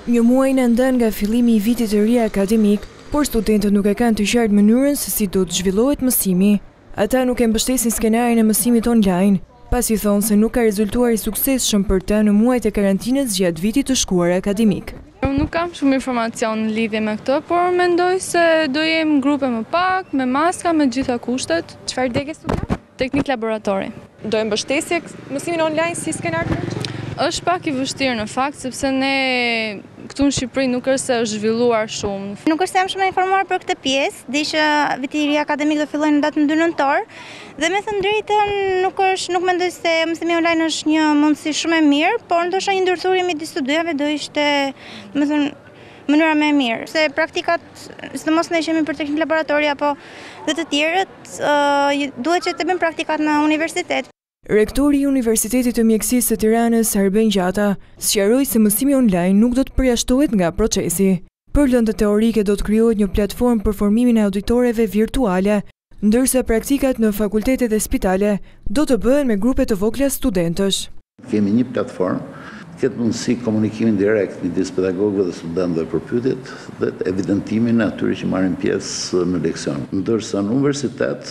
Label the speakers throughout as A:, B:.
A: Një muaj në ndan nga fillimi i vitit të ri akademik, por studentët nuk e kanë të qartë mënyrën se si do të zhvillohet mësimi. Ata nuk e mbështesin skenarin e mësimit online, pasi thonë se nuk ka rezultuar i suksesshëm për ta në muajt e karantinës gjatë vitit të shkuar akademik.
B: Nuk kam shumë informacion në lidhje me këtë, por mendoj se do jem grupe më pak, me maska, me gjitha kushtet.
C: Çfarë dege studion?
B: Teknik laboratori.
C: Do e mbështesje mësimin online si skenar?
B: Është pak i vështirë në fakt, sepse ne këtu në Shqipëri nuk është se është zhvilluar shumë.
D: Nuk është se jam shumë e informuar për këtë pjesë, di që viti i ri akademik do fillojë në datën 2 nëntor, dhe me thënë drejtën nuk mendoj se mësimi online është një mundësi shumë e mirë, por ndoshta një ndërthurje midis të dyjave do ishte, me thënë, mënyra më e mirë. Se praktikat, sidomos ne që jemi për teknik laboratori apo dhe të tjerët, duhet që të bëjmë praktikat në universitet.
A: Rektori i Universitetit të Mjekësisë së Tiranës, Arben Gjata, sqaroi se mësimi online nuk do të përjashtohet nga procesi. Për lëndët teorike do të krijohet një platformë për formimin e auditorëve virtuale, ndërsa praktikat në fakultete dhe spitale do të bëhen me grupe të vogla studentësh.
E: Kemi një platformë, këtë mundësi komunikimin direkt midis pedagogëve dhe studentëve për pyetjet dhe evidentimin e atyre që marrin pjesë në leksion. Ndërsa në universitet,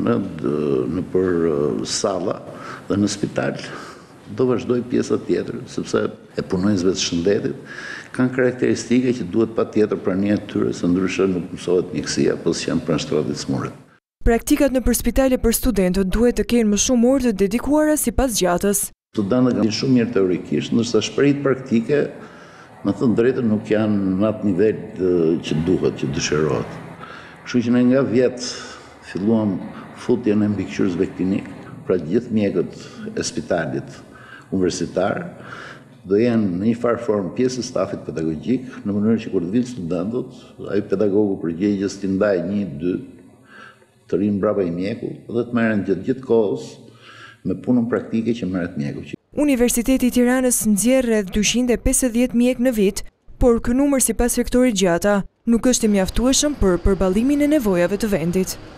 E: në për salla dhe në spital do vazhdoj pjesa tjetër, sepse e punonjësve të shëndetit kanë karakteristike që duhet patjetër prania e tyre, se ndryshe nuk mësohet mjekësia, apo që janë pranë shtratit smuret.
A: Praktikat në për spitale për studentët duhet të kenë më shumë orë të dedikuara sipas Gjatës.
E: Studentët kanë shumë mirë teorikisht, ndërsa shpërit praktike, me thënë drejtën, nuk janë në atë nivel që duhet, që dëshirohet. Kështu që ne nga vjet filluam futjen e mbikëqyrësve klinik, pra gjithë mjekët e spitalit universitar do jenë në një farë formë pjesë e stafit pedagogjik, në mënyrë që kur të vinë studentët, ai pedagogu përgjegjës t'i ndajë 1-2 të rinë brapa i mjeku dhe të merren gjithë kohës me punën praktike që merret mjeku.
A: Universiteti i Tiranës nxjerr rreth 250 mjek në vit, por ky numër sipas rektorit Gjata nuk është i mjaftueshëm për përballimin e nevojave të vendit.